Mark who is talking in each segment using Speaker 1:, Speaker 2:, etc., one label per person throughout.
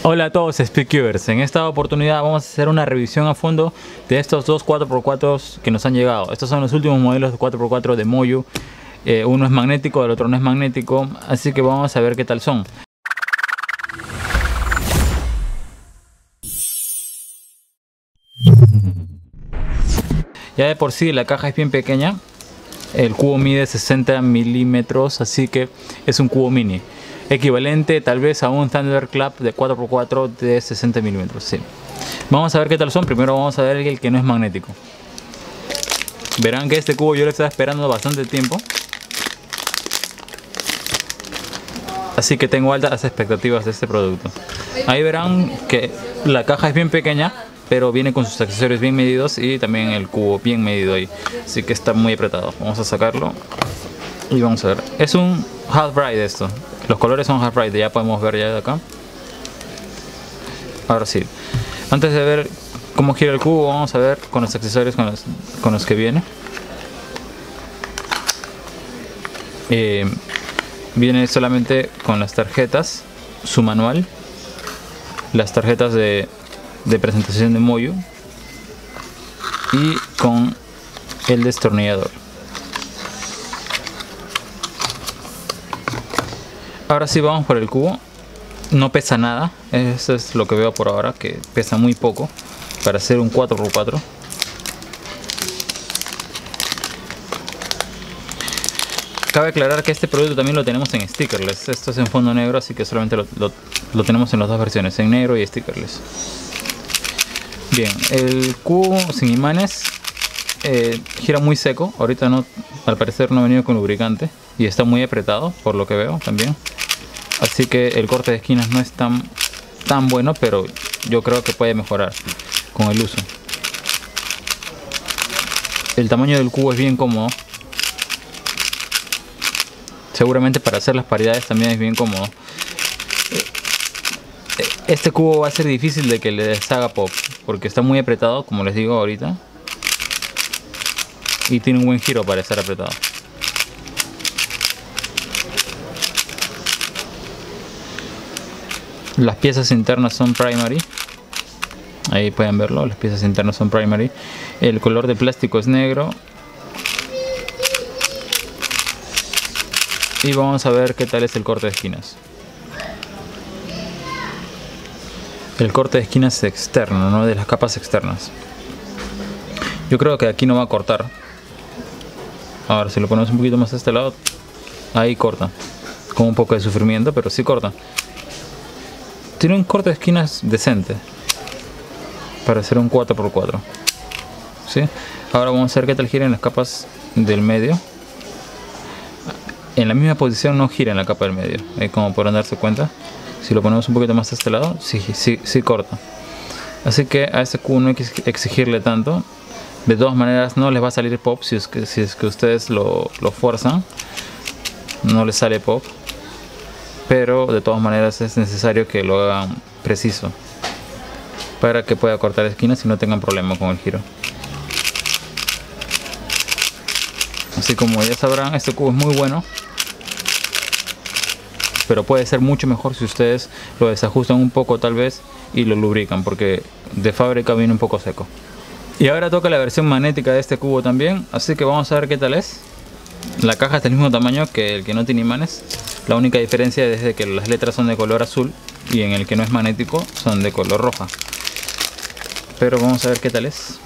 Speaker 1: Hola a todos Speedcubers, en esta oportunidad vamos a hacer una revisión a fondo de estos dos 4x4 que nos han llegado. Estos son los últimos modelos de 4x4 de Moyu. Uno es magnético, el otro no es magnético, así que vamos a ver qué tal son. Ya de por sí la caja es bien pequeña, el cubo mide 60 milímetros, así que es un cubo mini. Equivalente tal vez a un Thunderclap de 4x4 de 60 milímetros. Sí. Vamos a ver qué tal son. Primero vamos a ver el que no es magnético. Verán que este cubo yo lo estaba esperando bastante tiempo, así que tengo altas expectativas de este producto. Ahí verán que la caja es bien pequeña, pero viene con sus accesorios bien medidos y también el cubo bien medido ahí, así que está muy apretado. Vamos a sacarlo y vamos a ver. Es un half ride esto. Los colores son half ride, ya podemos ver ya de acá. Ahora sí, antes de ver cómo gira el cubo, vamos a ver con los accesorios con los que viene. Viene solamente con las tarjetas, su manual, las tarjetas de presentación de Moyu y con el destornillador. Ahora sí vamos por el cubo. No pesa nada, eso es lo que veo por ahora, que pesa muy poco para hacer un 4x4. Cabe aclarar que este producto también lo tenemos en stickerless. Esto es en fondo negro, así que solamente lo tenemos en las dos versiones, en negro y stickerless. Bien, el cubo sin imanes gira muy seco. Ahorita no, al parecer no ha venido con lubricante y está muy apretado por lo que veo también. Así que el corte de esquinas no es tan bueno, pero yo creo que puede mejorar con el uso. El tamaño del cubo es bien cómodo. Seguramente para hacer las paridades también es bien cómodo. Este cubo va a ser difícil de que le deshaga pop, porque está muy apretado, como les digo ahorita. Y tiene un buen giro para estar apretado. Las piezas internas son primary. Ahí pueden verlo, las piezas internas son primary. El color de plástico es negro. Y vamos a ver qué tal es el corte de esquinas. El corte de esquinas es externo, no de las capas externas. Yo creo que aquí no va a cortar. Ahora si lo ponemos un poquito más a este lado, ahí corta. Con un poco de sufrimiento, pero sí corta. Tiene un corte de esquinas decente para hacer un 4x4. ¿Sí? Ahora vamos a ver qué tal gira en las capas del medio. En la misma posición no gira en la capa del medio, como podrán darse cuenta. Si lo ponemos un poquito más a este lado, sí corta. Así que a este cubo no hay que exigirle tanto. De todas maneras no les va a salir pop si es que ustedes lo fuerzan. No les sale pop. Pero de todas maneras es necesario que lo hagan preciso para que pueda cortar esquinas y no tengan problema con el giro. Así como ya sabrán, este cubo es muy bueno, pero puede ser mucho mejor si ustedes lo desajustan un poco tal vez y lo lubrican, porque de fábrica viene un poco seco. Y ahora toca la versión magnética de este cubo también, así que vamos a ver qué tal es. La caja es del mismo tamaño que el que no tiene imanes. La única diferencia es de que las letras son de color azul y en el que no es magnético son de color roja. Pero vamos a ver qué tal es.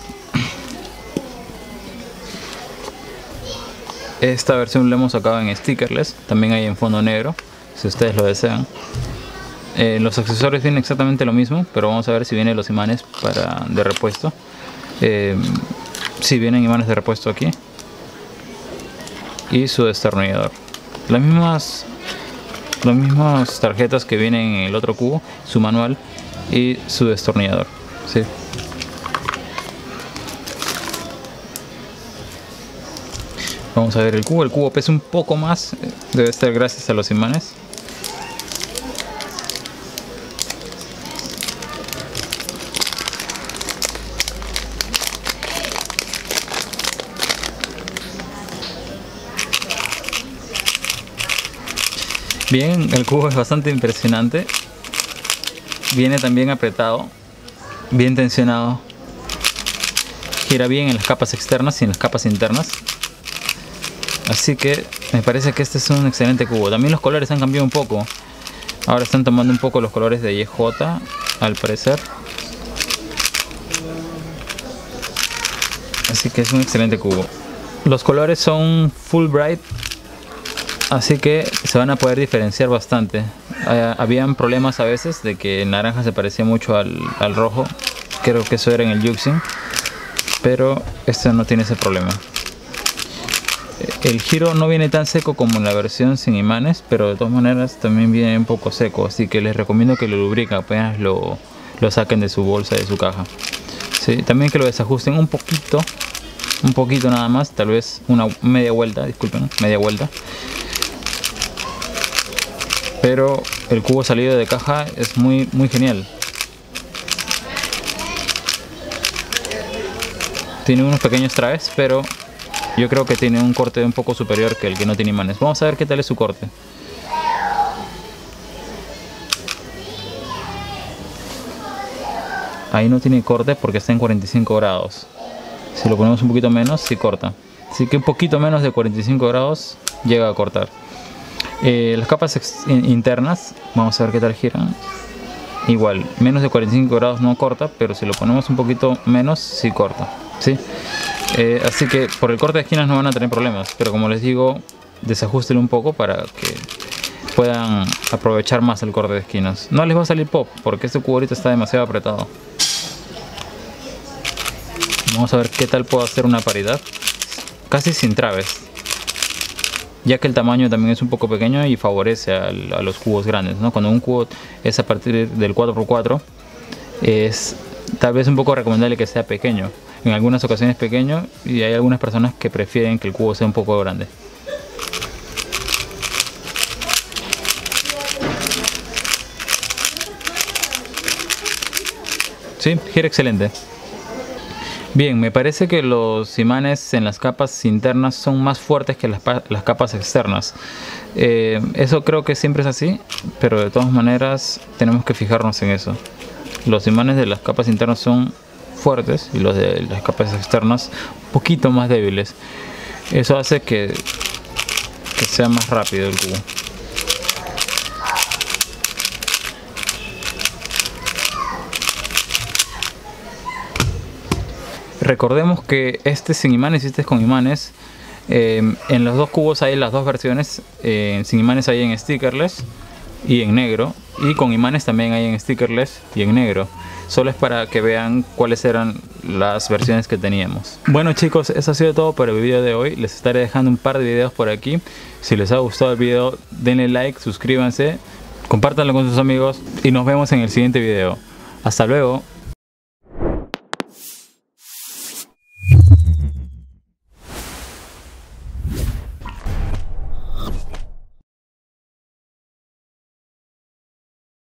Speaker 1: Esta versión la hemos sacado en stickerless, también hay en fondo negro, si ustedes lo desean. Los accesorios vienen exactamente lo mismo, pero vamos a ver si vienen los imanes de repuesto. Si vienen imanes de repuesto aquí. Y su destornillador. Las mismas tarjetas que vienen en el otro cubo, su manual y su destornillador. ¿Sí? Vamos a ver el cubo. El cubo pesa un poco más, debe ser gracias a los imanes. Bien, el cubo es bastante impresionante. viene también apretado, bien tensionado. Gira bien en las capas externas y en las capas internas. Así que me parece que este es un excelente cubo. También los colores han cambiado un poco. Ahora están tomando un poco los colores de YJ, al parecer. Así que es un excelente cubo. Los colores son full bright, así que se van a poder diferenciar bastante. Habían problemas a veces de que el naranja se parecía mucho al rojo. Creo que eso era en el Yuxin, pero este no tiene ese problema. El giro no viene tan seco como en la versión sin imanes, pero de todas maneras también viene un poco seco, así que les recomiendo que lo lubriquen apenas lo saquen de su bolsa, de su caja. Sí, también que lo desajusten un poquito nada más, tal vez una media vuelta, disculpen, media vuelta. Pero el cubo salido de caja es muy genial. Tiene unos pequeños traves, pero yo creo que tiene un corte un poco superior que el que no tiene imanes. Vamos a ver qué tal es su corte. Ahí no tiene corte porque está en 45 grados. Si lo ponemos un poquito menos, sí corta. Así que un poquito menos de 45 grados llega a cortar. Las capas internas, vamos a ver qué tal giran. Igual, menos de 45 grados no corta, pero si lo ponemos un poquito menos, sí corta. ¿Sí? Así que por el corte de esquinas no van a tener problemas. Pero como les digo, desajústenlo un poco para que puedan aprovechar más el corte de esquinas. No les va a salir pop porque este cubo ahorita está demasiado apretado. Vamos a ver qué tal puedo hacer una paridad casi sin traves, ya que el tamaño también es un poco pequeño y favorece a los cubos grandes, ¿no? Cuando un cubo es a partir del 4x4 es tal vez un poco recomendable que sea pequeño, en algunas ocasiones pequeño, y hay algunas personas que prefieren que el cubo sea un poco grande. Sí, gira excelente. Bien, me parece que los imanes en las capas internas son más fuertes que las capas externas. Eso creo que siempre es así, pero de todas maneras tenemos que fijarnos en eso. Los imanes de las capas internas son fuertes y los de las capas externas un poquito más débiles. Eso hace que sea más rápido el cubo. Recordemos que este es sin imanes y este es con imanes. En los dos cubos hay las dos versiones. Sin imanes hay en stickerless y en negro, y con imanes también hay en stickerless y en negro. Solo es para que vean cuáles eran las versiones que teníamos. Bueno chicos, eso ha sido todo por el video de hoy. Les estaré dejando un par de videos por aquí. Si les ha gustado el video, denle like, suscríbanse, compártanlo con sus amigos y nos vemos en el siguiente video. Hasta luego.